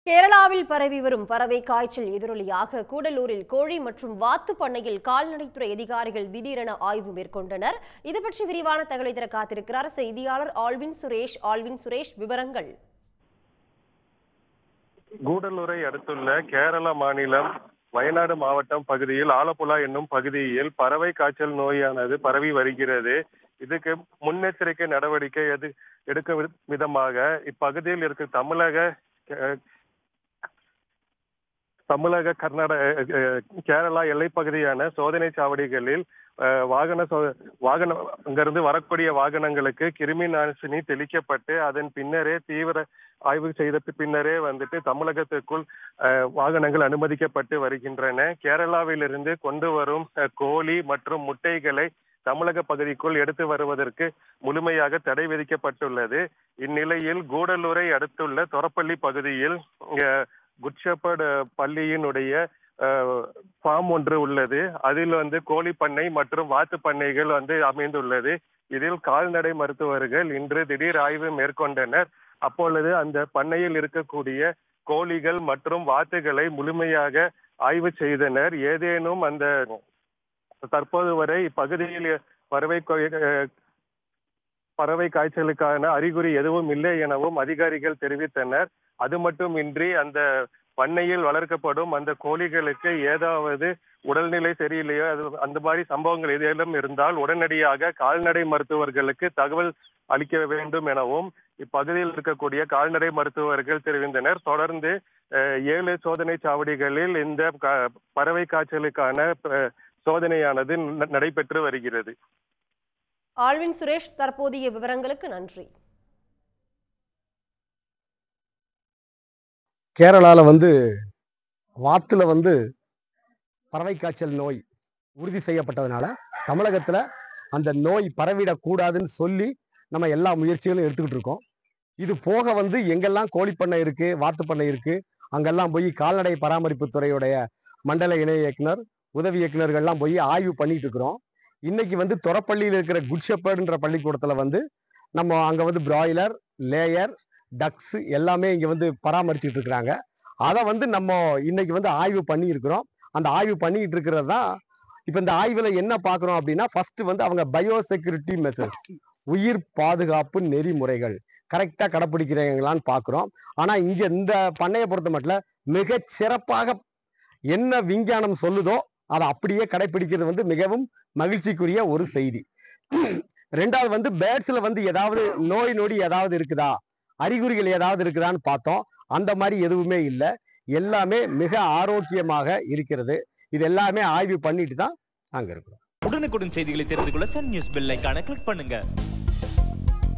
கேரளாவில் பரவி வரும் பறவை காய்ச்சல் எதிரொலியாக கூடலூரில் கோழி மற்றும் வாத்து பண்ணையில் கால்நடைத்துறை அதிகாரிகள் திடீரென ஆய்வு மேற்கொண்டனர். இதுபற்றி விரிவான தகவலை தர காத்திருக்கிறார் செய்தியாளர் ஆல்வின் சுரேஷ். விவரங்கள். கூடலூரை அடுத்துள்ள கேரள மாநிலம் வயநாடு மாவட்டம் பகுதியில் ஆலப்புழா என்னும் பகுதியில் பறவை காய்ச்சல் நோயானது பரவி வருகிறது. இதுக்கு முன்னெச்சரிக்கை நடவடிக்கை எடுக்க விதமாக இப்பகுதியில் இருக்க தமிழக கர்நாடக கேரளா எல்லைப்பகுதியான சோதனை சாவடிகளில் அங்கிருந்து வரக்கூடிய வாகனங்களுக்கு கிருமி நாசினி தெளிக்கப்பட்டு அதன் பின்னரே தீவிர ஆய்வு செய்த பின்னரே தமிழகத்திற்குள் வாகனங்கள் அனுமதிக்கப்பட்டு வருகின்றன. கேரளாவிலிருந்து கொண்டு வரும் கோழி மற்றும் முட்டைகளை தமிழக பகுதிக்குள் எடுத்து வருவதற்கு முழுமையாக தடை விதிக்கப்பட்டுள்ளது. இந்நிலையில் கூடலூரை அடுத்துள்ள தொரப்பள்ளி பகுதியில் குட் ஷெப்பர்ட் பள்ளியினுடைய ஃபார்ம் ஒன்று உள்ளது. அதில் கோழி பண்ணை மற்றும் வாத்து பண்ணைகள் அமைந்துள்ளது. இதில் கால்நடை மருத்துவர்கள் இன்று திடீர் ஆய்வு மேற்கொண்டனர். அப்பொழுது அந்த பண்ணையில் இருக்கக்கூடிய கோழிகள் மற்றும் வாத்துகளை முழுமையாக ஆய்வு செய்தனர். ஏதேனும் தற்போது வரை இப்பகுதியில் பறவை காய்ச்சலுக்கான அறிகுறி எதுவும் இல்லை எனவும் அதிகாரிகள் தெரிவித்தனர். அது மட்டுமின்றி அந்த பண்ணையில் வளர்க்கப்படும் அந்த கோழிகளுக்கு ஏதாவது உடல்நிலை சரியில்லையோ அந்த மாதிரி சம்பவங்கள் ஏதேனும் இருந்தால் உடனடியாக கால்நடை மருத்துவர்களுக்கு தகவல் அளிக்க வேண்டும் எனவும் இப்பகுதியில் இருக்கக்கூடிய கால்நடை மருத்துவர்கள் தெரிவித்தனர். தொடர்ந்து 7 சோதனை சாவடிகளில் இந்த பறவை காய்ச்சலுக்கான சோதனையானது நடைபெற்று வருகிறது. ஆல்வின் சுரேஷ், தற்போதைய விவரங்களுக்கு நன்றி. கேரளால வாத்துல பறவை காய்ச்சல் நோய் உறுதி செய்யப்பட்டதுனால தமிழகத்துல அந்த நோய் பரவிடக்கூடாதுன்னு சொல்லி நம்ம எல்லா முயற்சிகளும் எடுத்துக்கிட்டு இருக்கோம். இது போக எங்கெல்லாம் கோழிப்பண்ணை இருக்கு, வாத்து பண்ணை இருக்கு, அங்கெல்லாம் போய் கால்நடை பராமரிப்பு துறையுடைய மண்டல இணை இயக்குனர், உதவி இயக்குநர்கள்லாம் போய் ஆய்வு பண்ணிட்டு இருக்கிறோம். இன்னைக்கு தொரப்பள்ளியில் இருக்கிற குட் ஷெப்பர்ட்ன்ற பள்ளிக்கூடத்துல நம்ம அங்க பிராய்லர், லேயர், டக்ஸ் எல்லாமே இங்க பராமரிச்சுட்டு இருக்கிறாங்க. அதை நம்ம இன்னைக்கு ஆய்வு பண்ணி இருக்கிறோம். அந்த ஆய்வு பண்ணிட்டு இருக்கிறது தான் இப்ப இந்த ஆய்வுல என்ன பாக்குறோம் அப்படின்னா, ஃபர்ஸ்ட் அவங்க பயோசெக்யூரிட்டி மெசர்ஸ், உயிர் பாதுகாப்பு நெறிமுறைகள் கரெக்டா கடைப்பிடிக்கிறாங்களான்னு பாக்குறோம். ஆனா இங்க இந்த பண்ணையை பொறுத்த மட்டும் மிக சிறப்பாக என்ன விஞ்ஞானம் சொல்லுதோ அதை அப்படியே கடைபிடிக்கிறது மிகவும் மகிழ்ச்சிக்குரிய ஒரு செய்தி. ரெண்டாவது பேர்ட்ஸ்ல ஏதாவது நோய் நொடி ஏதாவது இருக்குதா, அறிகுறிகள் ஏதாவது இருக்குதான்னு பார்த்தோம். அந்த மாதிரி எதுவுமே இல்லை, எல்லாமே மிக ஆரோக்கியமாக இருக்கிறது. இது எல்லாமே ஆய்வு பண்ணிட்டு தான் நாங்க இருக்கிறோம். உடனுக்குடன் செய்திகளை தெரிந்து கொள்ள சன் நியூஸ் பெல் ஐகானை கிளிக் பண்ணுங்க.